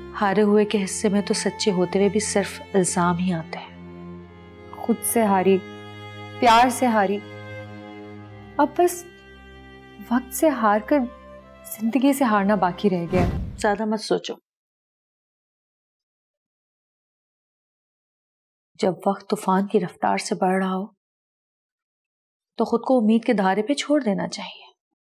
हारे हुए के हिस्से में तो सच्चे होते हुए भी सिर्फ इल्जाम ही आते हैं। खुद से हारी, प्यार से हारी, अब बस वक्त से हार कर जिंदगी से हारना बाकी रह गया। ज्यादा मत सोचो। जब वक्त तूफान की रफ्तार से बढ़ रहा हो तो खुद को उम्मीद के धारे पे छोड़ देना चाहिए।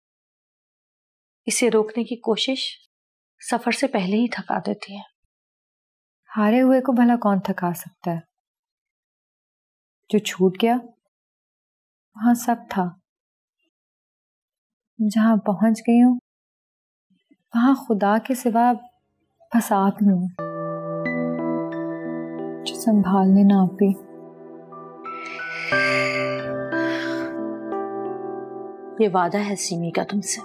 इसे रोकने की कोशिश सफर से पहले ही थका देती है। हारे हुए को भला कौन थका सकता है? जो छूट गया वहां सब था। जहां पहुंच गई हूं वहां खुदा के सिवा बस आप ही हूं जो संभालने ना आपी। ये वादा है सीमी का तुमसे।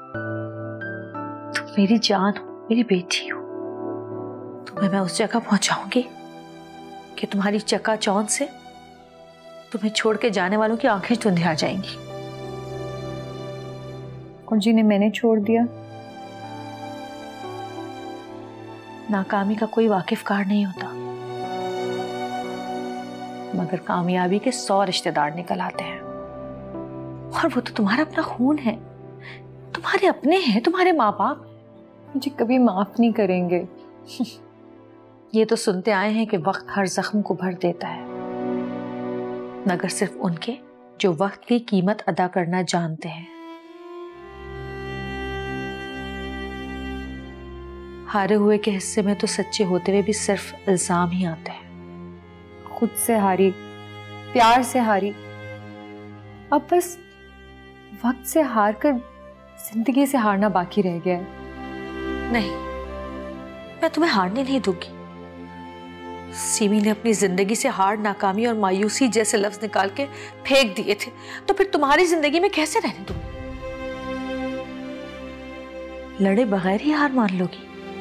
तुम मेरी जान हो, मेरी बेटी हो। तुम्हें मैं उस जगह पहुंचाऊंगी कि तुम्हारी चकाचौंध से तुम्हें छोड़ के जाने वालों की आंखें धुंधिया जाएंगी। और जिन्हें मैंने छोड़ दिया, नाकामी का कोई वाकिफ कार नहीं होता, मगर कामयाबी के 100 रिश्तेदार निकल आते हैं। और वो तो तुम्हारा अपना खून है, तुम्हारे अपने हैं, तुम्हारे माँ बाप मुझे कभी माफ नहीं करेंगे। ये तो सुनते आए हैं कि वक्त हर जख्म को भर देता है, मगर सिर्फ उनके जो वक्त की कीमत अदा करना जानते हैं। हारे हुए के हिस्से में तो सच्चे होते हुए भी सिर्फ इल्जाम ही आते हैं। खुद से हारी, प्यार से हारी, अब बस वक्त से हार कर जिंदगी से हारना बाकी रह गया है। नहीं, मैं तुम्हें हारने नहीं दूंगी। सीमी ने अपनी जिंदगी से हार, नाकामी और मायूसी जैसे लफ्ज निकाल के फेंक दिए थे, तो फिर तुम्हारी जिंदगी में कैसे रहने दूंगी? लड़े बगैर ही हार मान लोगी?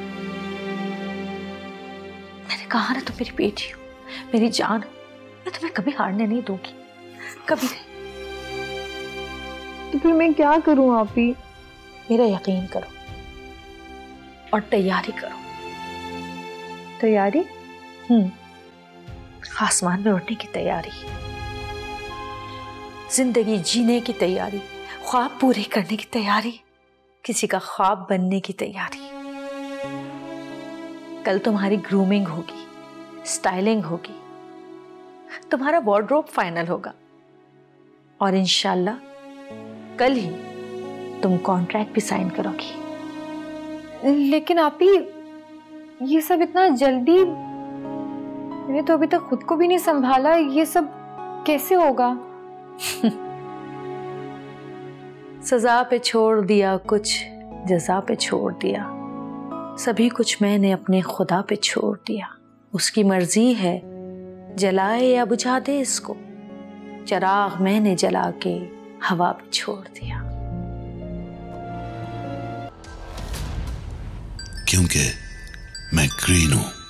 मैंने कहा ना, तुम मेरी बेटी हो, मेरी जान हो। मैं तुम्हें कभी हारने नहीं दूंगी, कभी नहीं। तो फिर मैं क्या करूं आपी? मेरा यकीन करो और तैयारी करो। तैयारी? आसमान में उड़ने की तैयारी, जिंदगी जीने की तैयारी, ख्वाब पूरे करने की तैयारी, किसी का ख्वाब बनने की तैयारी। कल तुम्हारी ग्रूमिंग होगी, स्टाइलिंग होगी, तुम्हारा वार्डरोब फाइनल होगा और इंशाल्लाह कल ही तुम कॉन्ट्रैक्ट भी साइन करोगी। लेकिन आपी, ये सब इतना जल्दी? मैंने तो अभी तक खुद को भी नहीं संभाला, ये सब कैसे होगा? सजा पे छोड़ दिया कुछ, जजा पे छोड़ दिया, सभी कुछ मैंने अपने खुदा पे छोड़ दिया। उसकी मर्जी है जलाए या बुझा दे इसको, चिराग मैंने जला के हवा पे छोड़ दिया। क्योंकि मैं ग्रीन हूं।